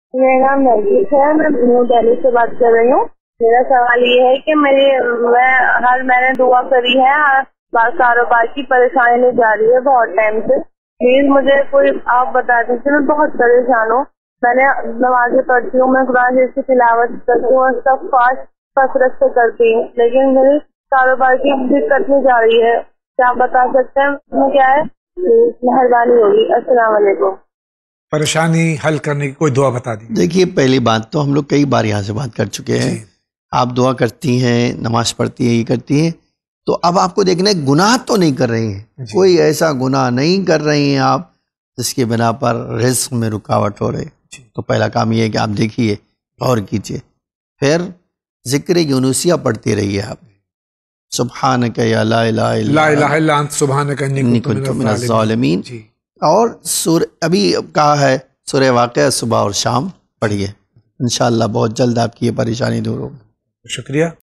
میرا نام نرگس ہے، میں نیو دہلی سے بات کر رہی ہوں۔ میرا سوال یہ ہے کہ میں ہر مہینے دعا کری ہے، کاروبار کی پریشانی نہیں جا رہی ہے بہت ٹائم سے، پلیز مجھے کوئی آپ بتا دیجیے، میں بہت پریشان ہوں۔ میں نے نمازیں پڑھتی ہوں، میں قرآن شریف کی تلاوت کرتی ہوں اور سب فاسٹ کثرت سے کرتی ہوں، لیکن میری کاروبار کی دقت نہیں جا رہی ہے۔ کیا آپ بتا سکتے ہیں اس میں کیا ہے؟ مہربانی ہوگی۔ السلام علیکم۔ پریشانی حل کرنے کی کوئی دعا بتا دی۔ دیکھیے، پہلی بات تو ہم لوگ کئی بار یہاں سے بات کر چکے ہیں، آپ دعا کرتی ہیں، نماز پڑھتی ہیں، یہ کرتی ہیں، تو اب آپ کو دیکھنا ہے گناہ تو نہیں کر رہی ہیں، کوئی ایسا گناہ نہیں کر رہی ہیں آپ جس کی بنا پر رزق میں رکاوٹ ہو رہی۔ تو پہلا کام یہ ہے کہ آپ دیکھیے، غور کیجئے، پھر ذکر یونسیہ پڑھتے رہیے آپ، سبحانک یا لا الہ الا انت سبحانک انی کنت من الظالمین۔ اور ابھی کہا ہے سورہ واقعہ صبح اور شام پڑھیے، انشاءاللہ بہت جلد آپ کی یہ پریشانی دور ہوگی۔ شکریہ۔